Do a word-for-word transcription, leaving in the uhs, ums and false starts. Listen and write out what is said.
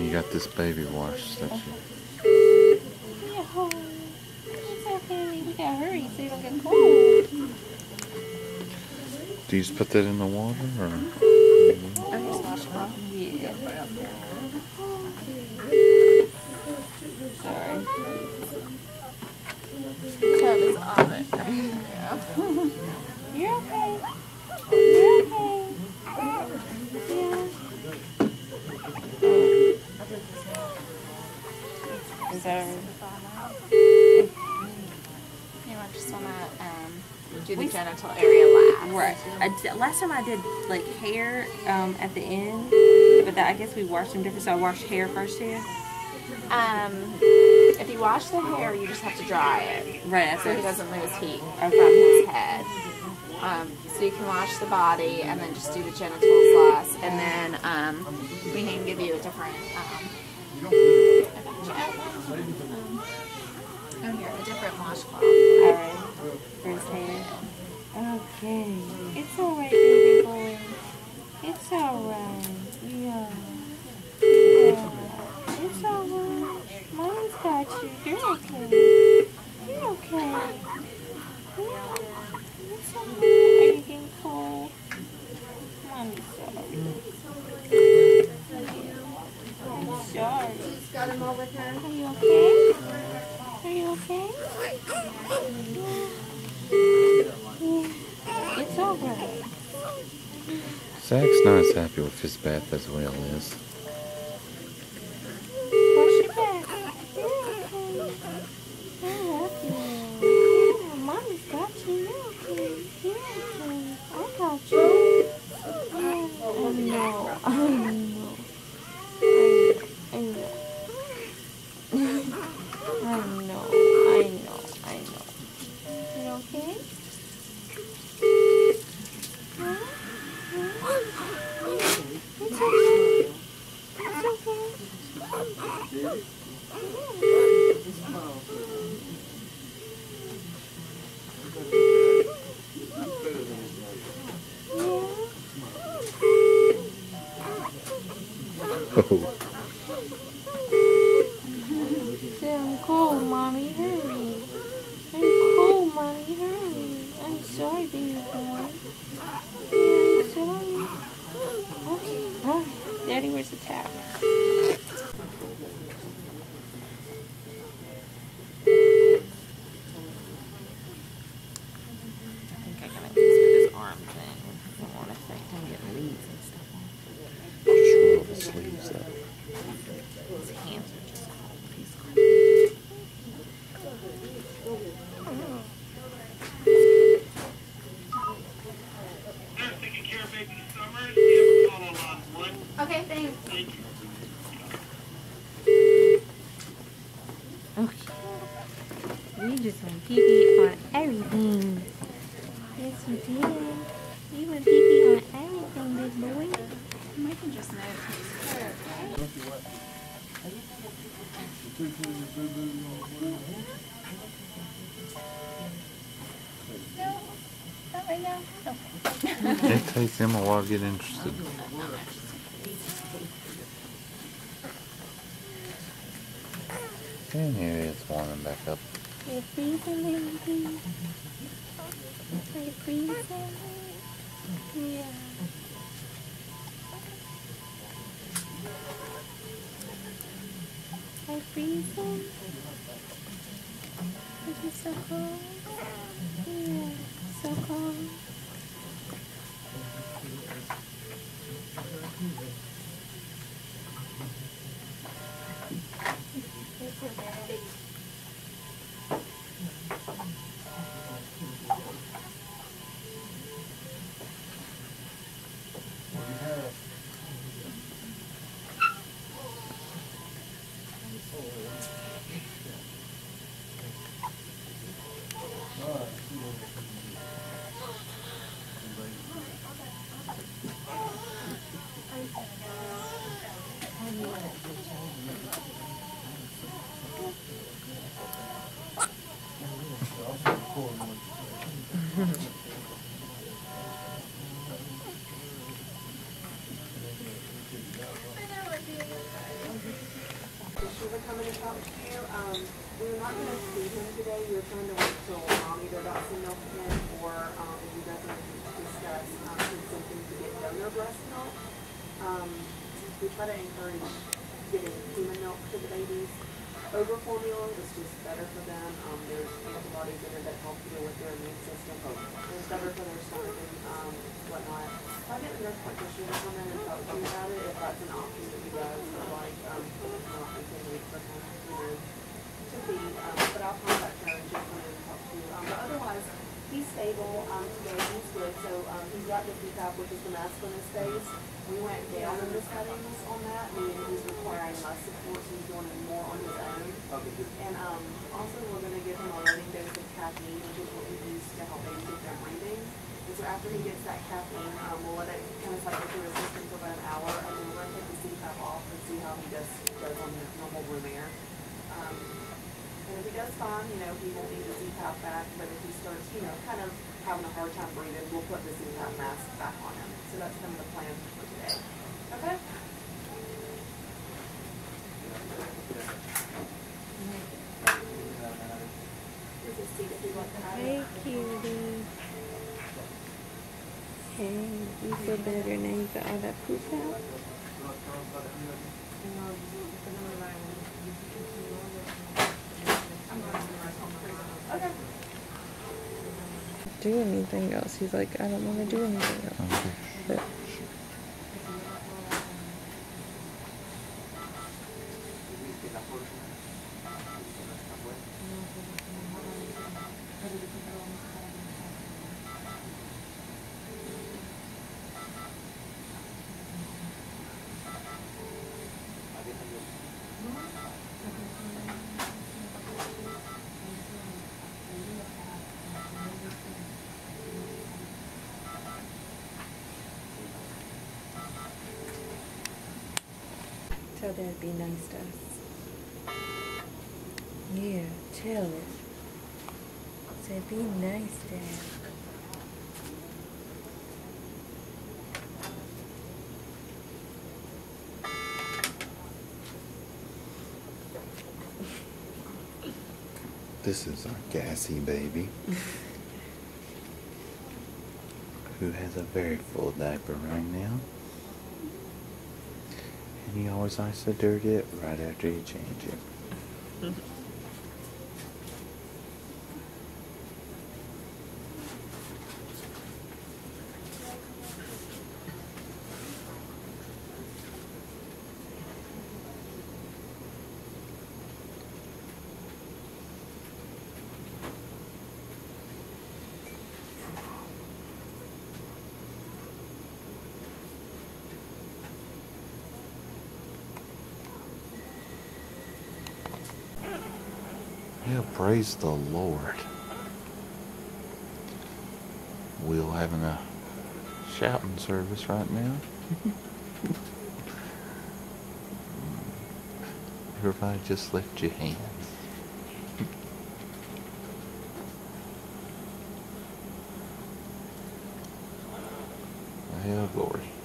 you got this baby wash that you... No, it's okay. We gotta hurry so you don't get cold. Do you just put that in the water, or...? I just wash it off. Yeah. Sorry. Tub is on it. Yeah. You're okay. You're okay. Yeah. Is that alright? You want just want to um, do the genital area last. Right. I d last time I did like hair um, at the end, but that, I guess we washed them different. So I washed hair first here. Um, if you wash the hair, you just have to dry it. Right. So he doesn't lose heat Okay. from his head. Um, so you can wash the body and then just do the genitals last, and then um, we can give you a different. Um, um, oh here, a different washcloth. All right. First hair. Okay. It's all right, baby boy. It's all right. Yeah. Yeah. It's all right. Mom's got you. You're okay. You're okay. Yeah. It's all right. Are you getting cold? Mommy's sorry. I'm sorry. Got him over here. Are you okay? Are you okay? Yeah. It's all right. Zach's not as happy with his bath as Will is. Wash your back. You're okay. I love you. Yeah, Mommy's got you. You're okay. You're okay. I got you. Yeah. I know. I know. I know. I know. I know. I know. You okay? Huh? Huh? It's okay. It's okay. Oh. I'm cold, Mommy. Hurry. I'm cold, Mommy. Hurry. I'm sorry, baby boy. Yeah, I'm sorry. Okay. Alright. Daddy, where's the towel? I think I got to use for this arm thing. I don't want to affect him getting leaves and stuff on. Just roll the sleeves up. His hands are just cold. He's cold. Taking care of baby Summers. You have a follow on one. Okay, thanks. Thank you. Okay. We just went pee-pee on everything. Yes, we did. We went pee-pee on everything, big boy. I can just note. No, not right now. Okay. It takes him a while to get interested. And here it is warming back up. Are you freezing, baby? Are you freezing? Yeah. Are you freezing? Is it so cold? Yeah, so cold. talk to you. Um, we were not going to feed him today. We were trying to wait till mom either got some milk in or um, you guys wanted to discuss um, something to get donor breast milk. Um, we try to encourage getting human milk to the babies. Over formula is just better for them. Um, there's antibodies in it that help deal with their immune system. It's better for their stomach and um, whatnot. So I get the nurse practitioner to come in and talk to you about it if that's an option that you guys would like. Um, not within a week for him, you know, to feed. Um, but I'll contact her and just come in and talk to you. Um, but otherwise, he's stable um, today. He's good. So um, he's got the C PAP, which is the mask on his face. We went down in the settings on that, meaning he's requiring less support, so he's doing it more on his own. And um, also we're going to give him a loading dose of caffeine, which is what we use to help babies with their breathing. And so after he gets that caffeine, um, we'll let it kind of cycle through his system for about an hour, and then we're going to take the C PAP off and see how he does, does on his normal room air. Um, and if he does fine, you know, he won't need the C PAP back, but if he starts, you know, kind of having a hard time breathing, we'll put the C PAP mask back on him. So that's kind of the plan for today. Okay? Here's a seat if you'd like to have it. Hey, cutie. Hey, you feel better now you got all that poop out? Okay. Do anything else. He's like, I don't want to do anything else. Okay. But tell Dad be nice to us. Yeah, tell it. Say be nice, Dad. This is our gassy baby, who has a very full diaper right now. And you always likes to dirty it right after you change it. Yeah, praise the Lord. We're having a shouting service right now. Everybody just lift your hands. Oh, glory.